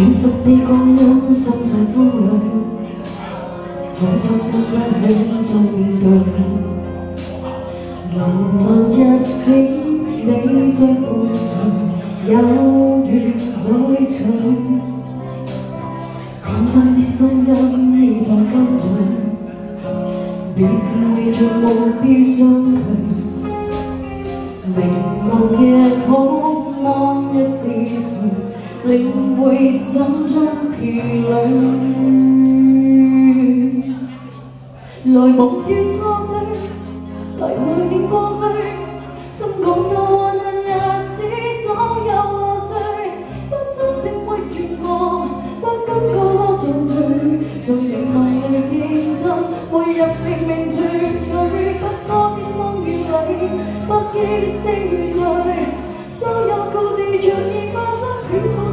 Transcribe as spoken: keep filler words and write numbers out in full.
實地光陰心在風裏，彷彿想不起再面對。流浪日子，你在伴隨，有緣再聚。天真的聲音已在跟隨，彼此未着目標相距。明夢夜可安一絲睡，領會心中疲累。來無於錯對，來懷念過去，怎講到患難日子總有樂趣。多心聲會絕望，不感覺多造罪，在凝望裏認真，每日拼命絕取，不多天光與你，不羈的聲與醉，所有故事像已發生。